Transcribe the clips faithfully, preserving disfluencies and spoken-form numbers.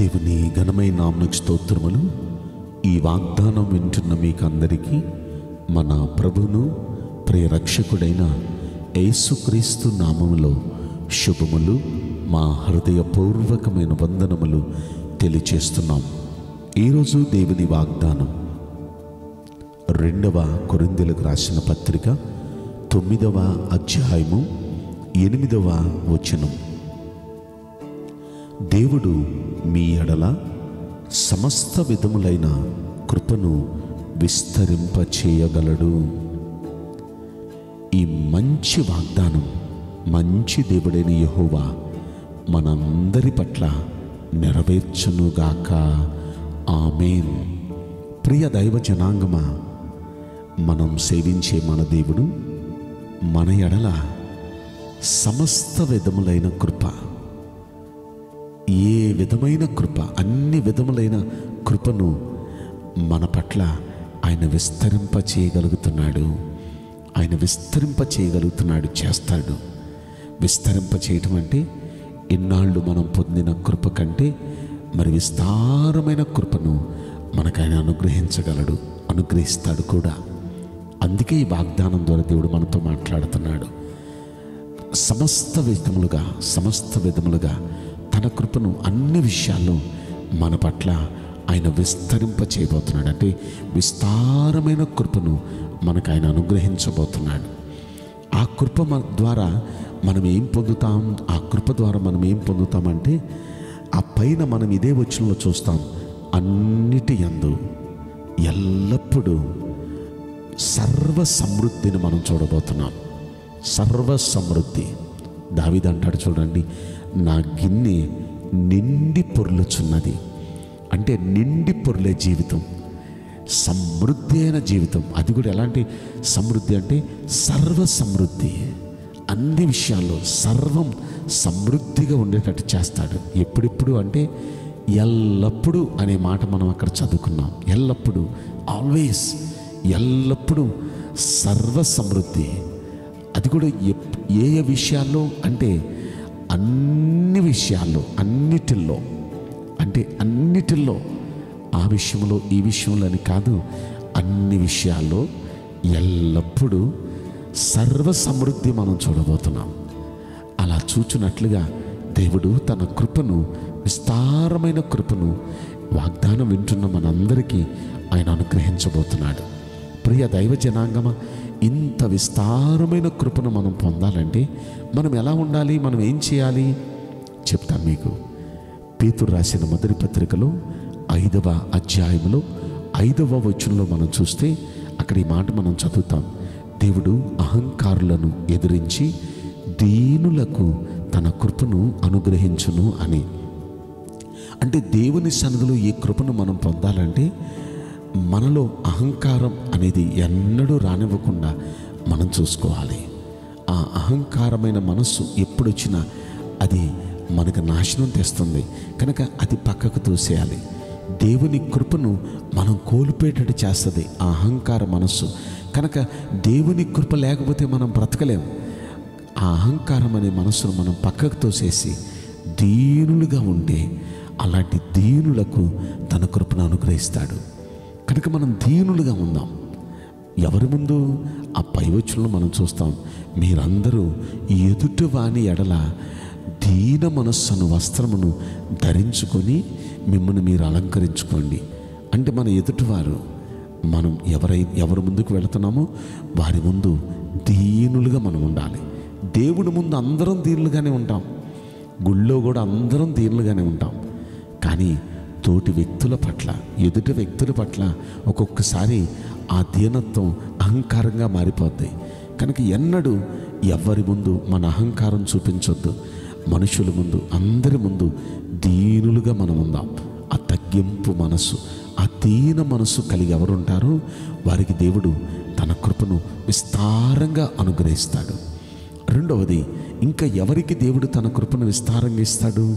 దేవుని ఘనమైన నామమునకు స్తోత్రములు. ఈ వాగ్దానం వింటున్న మీకందరికీ మన ప్రభువును ప్రియ రక్షకుడైన యేసుక్రీస్తు నామములో శుభములు, మా హృదయపూర్వకమైన వందనములు తెలియచేస్తున్నాం. ఈరోజు దేవుని వాగ్దానం రెండవ కొరింథీయులకు రాసిన పత్రిక తొమ్మిదవ అధ్యాయము ఎనిమిదవ వచనం. దేవుడు మీ ఎడల సమస్త విధములైన కృపను విస్తరింపచేయగలడు. ఈ మంచి వాగ్దానం మంచి దేవుడైన యెహోవా మనందరి పట్ల నెరవేర్చునుగాక. ఆమేన్. ప్రియ దైవ జనాంగమా, మనం సేవించే మన దేవుడు మన ఎడల సమస్త విధములైన కృప, ఏ విధమైన కృప, అన్ని విధములైన కృపను మన పట్ల ఆయన విస్తరింప చేయగలుగుతున్నాడు. ఆయన విస్తరింప చేయగలుగుతున్నాడు, చేస్తాడు. విస్తరింప చేయటం అంటే ఇన్నాళ్ళు మనం పొందిన కృప కంటే మరి విస్తారమైన కృపను మనకు ఆయన అనుగ్రహించగలడు, అనుగ్రహిస్తాడు కూడా. అందుకే ఈ వాగ్దానం ద్వారా దేవుడు మనతో మాట్లాడుతున్నాడు. సమస్త విధములుగా సమస్త విధములుగా తన కృపను అన్ని విషయాల్లో మన పట్ల ఆయన విస్తరింప చేయబోతున్నాడు. అంటే విస్తారమైన కృపను మనకు ఆయన అనుగ్రహించబోతున్నాడు. ఆ కృప ద్వారా మనం ఏం పొందుతాం? ఆ కృప ద్వారా మనం ఏం పొందుతామంటే ఆ పైన మనం ఇదే వచనంలో చూస్తాం, అన్నిటి యందు ఎల్లప్పుడూ సర్వ సమృద్ధిని మనం చూడబోతున్నాం. సర్వ సమృద్ధి. దావీదు అంటాడు చూడండి, నా గిన్నె నిండి పొర్లుచున్నది. అంటే నిండి పొర్లే జీవితం, సమృద్ధి అయిన జీవితం. అది కూడా ఎలాంటి సమృద్ధి అంటే సర్వ సమృద్ధి. అన్ని విషయాల్లో సర్వం సమృద్ధిగా ఉండేటట్టు చేస్తాడు. ఎప్పుడెప్పుడు అంటే ఎల్లప్పుడూ అనే మాట మనం అక్కడ చదువుకున్నాం. ఎల్లప్పుడూ, ఆల్వేస్, ఎల్లప్పుడూ సర్వ సమృద్ధి. అది కూడా ఏ ఏ విషయాల్లో అంటే అన్ని విషయాల్లో, అన్నిటిల్లో. అంటే అన్నిటిల్లో, ఆ విషయంలో ఈ విషయంలో అని కాదు, అన్ని విషయాల్లో ఎల్లప్పుడూ సర్వ సమృద్ధి మనం చూడబోతున్నాం. అలా చూచున్నట్లుగా దేవుడు తన కృపను, విస్తారమైన కృపను వాగ్దానం వింటున్న మనందరికీ ఆయన అనుగ్రహించబోతున్నాడు. ప్రియ దైవ జనాంగమ, ఇంత విస్తారమైన కృపను మనం పొందాలంటే మనం ఎలా ఉండాలి, మనం ఏం చేయాలి చెప్తాను మీకు. పేతురు రాసిన మొదటి పత్రికలో ఐదవ అధ్యాయంలో ఐదవ వచనంలో మనం చూస్తే అక్కడ ఈ మాట మనం చదువుతాం, దేవుడు అహంకారులను ఎదిరించి దీనులకు తన కృపను అనుగ్రహించును అని. అంటే దేవుని సన్నిధిలో ఈ కృపను మనం పొందాలంటే మనలో అహంకారం అనేది ఎన్నడూ రానివ్వకుండా మనం చూసుకోవాలి. ఆ అహంకారమైన మనస్సు ఎప్పుడొచ్చినా అది మనకు నాశనం తెస్తుంది. కనుక అది పక్కకు తోసేయాలి. దేవుని కృపను మనం కోల్పోయేటట్టు చేస్తుంది ఆ అహంకార మనస్సు. కనుక దేవుని కృప లేకపోతే మనం బ్రతకలేము. ఆ అహంకారం అనే మనస్సును మనం పక్కకు తోసేసి దీనులుగా ఉంటే అలాంటి దీనులకు తన కృపను అనుగ్రహిస్తాడు. కనుక మనం దీనులుగా ఉందాం. ఎవరి ముందు? ఆ పైవచనంలో మనం చూస్తాం, మీరందరూ ఎదుటి వాని ఎడల దీన మనస్సును వస్త్రమును ధరించుకొని మిమ్మల్ని మీరు అలంకరించుకోండి. అంటే మన ఎదుటివారు, మనం ఎవరై ఎవరి ముందుకు వెళుతున్నామో వారి ముందు దీనులుగా మనం ఉండాలి. దేవుడి ముందు అందరం దీనులుగానే ఉంటాం, గుళ్ళో కూడా అందరం దీనులుగానే ఉంటాం. కానీ తోటి వ్యక్తుల పట్ల, ఎదుటి వ్యక్తుల పట్ల ఒక్కొక్కసారి ఆ దీనత్వం అహంకారంగా మారిపోద్ది. కనుక ఎన్నడూ ఎవరి ముందు మన అహంకారం చూపించొద్దు. మనుషుల ముందు, అందరి ముందు దీనులుగా మనం ఉందాం. ఆ తగ్గింపు మనసు, ఆ దీన మనసు కలిగి ఎవరుంటారో వారికి దేవుడు తన కృపను విస్తారంగా అనుగ్రహిస్తాడు. రెండవది, ఇంకా ఎవరికి దేవుడు తన కృపను విస్తారంగా ఇస్తాడు?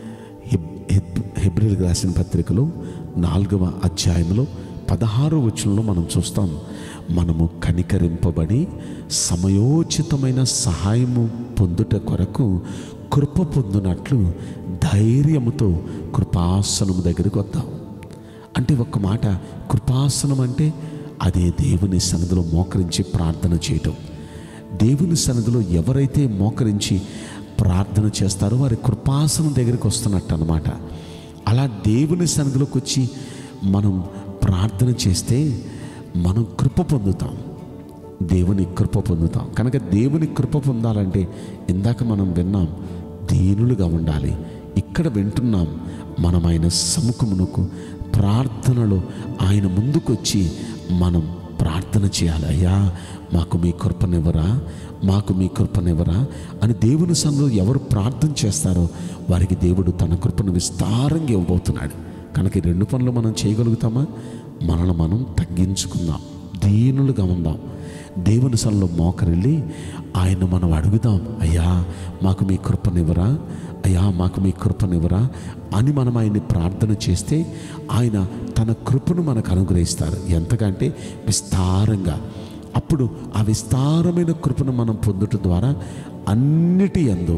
హెబ్రీయులకు రాసిన పత్రికలో నాలుగవ అధ్యాయంలో పదహారో వచనంలో మనం చూస్తాం, మనము కనికరింపబడి సమయోచితమైన సహాయము పొందుట కొరకు కృప పొందినట్లు ధైర్యముతో కృపాసనము దగ్గరికి వద్దాం. అంటే ఒక్క మాట, కృపాసనం అంటే అదే దేవుని సన్నిధిలో మోకరించి ప్రార్థన చేయటం. దేవుని సన్నిధిలో ఎవరైతే మోకరించి ప్రార్థన చేస్తారో వారి కృపాసనం దగ్గరికి వస్తున్నట్టు అన్నమాట. అలా దేవుని సన్నిధిలోకి వచ్చి మనం ప్రార్థన చేస్తే మనం కృప పొందుతాం, దేవుని కృప పొందుతాం. కనుక దేవుని కృప పొందాలంటే ఇందాక మనం విన్నాం, దీనులుగా ఉండాలి. ఇక్కడ వింటున్నాం, మనం ఆయన సముఖమునకు ప్రార్థనలో ఆయన ముందుకొచ్చి మనం ప్రార్థన చేయాలి. అయ్యా మాకు మీ కృపనివ్వరా, మాకు మీ కృపనివ్వరా అని దేవుని సన్నిధిలో ఎవరు ప్రార్థన చేస్తారో వారికి దేవుడు తన కృపను విస్తారంగా ఇవ్వబోతున్నాడు. కనుక ఈ రెండు పనులు మనం చేయగలుగుతామా? మనల్ని మనం తగ్గించుకుందాం, దీనులుగా ఉందాం, దేవుని సన్నిధిలో మోకరిల్లి ఆయన మనం అడుగుదాం. అయ్యా మాకు మీ కృపనివ్వరా, అయ్యా మాకు మీ కృపనివ్వరా అని మనం ఆయన్ని ప్రార్థన చేస్తే ఆయన తన కృపను మనకు అనుగ్రహిస్తారు. ఎంతకంటే విస్తారంగా. అప్పుడు ఆ విస్తారమైన కృపను మనం పొందటం ద్వారా అన్నిటి యందు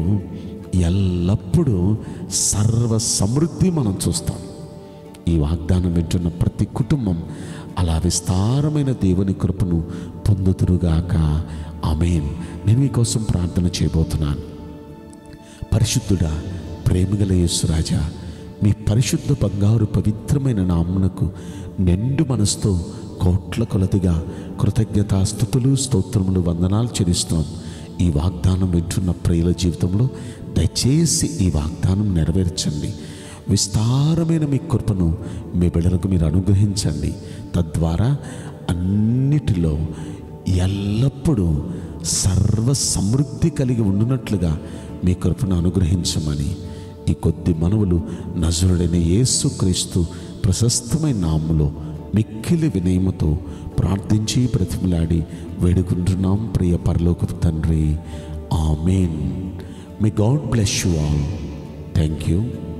ఎల్లప్పుడూ సర్వ సమృద్ధి మనం చూస్తాం. ఈ వాగ్దానం వింటున్న ప్రతి కుటుంబం అలా విస్తారమైన దేవుని కృపను పొందుతురుగాక. ఆమేన్. నేను మీకోసం ప్రార్థన చేయబోతున్నాను. పరిశుద్ధుడా, ప్రేమగల యేసు రాజా, మీ పరిశుద్ధ బంగారు పవిత్రమైన నామమునకు నిండు మనసుతో కోట్ల కొలదిగా కృతజ్ఞతాస్తుతులు, స్తోత్రములు, వందనాలు చెల్లిస్తున్నాం. ఈ వాగ్దానం వింటున్న ప్రియుల జీవితంలో దయచేసి ఈ వాగ్దానం నెరవేర్చండి. విస్తారమైన మీ కృపను మీ బిడ్డలకు మీరు అనుగ్రహించండి. తద్వారా అన్నిటిలో ఎల్లప్పుడూ సర్వ సమృద్ధి కలిగి ఉండునట్లుగా మీ కృపను అనుగ్రహించమని ఈ కొద్ది మనవులు నజరుడైన యేసుక్రీస్తు ప్రశస్తమైన నామములో మిక్కిలి వినయముతో ప్రార్థించి బ్రతిమలాడి వేడుకుంటున్నాం ప్రియ పరలోకపు తండ్రి. ఆమేన్. May God bless you all. Thank you.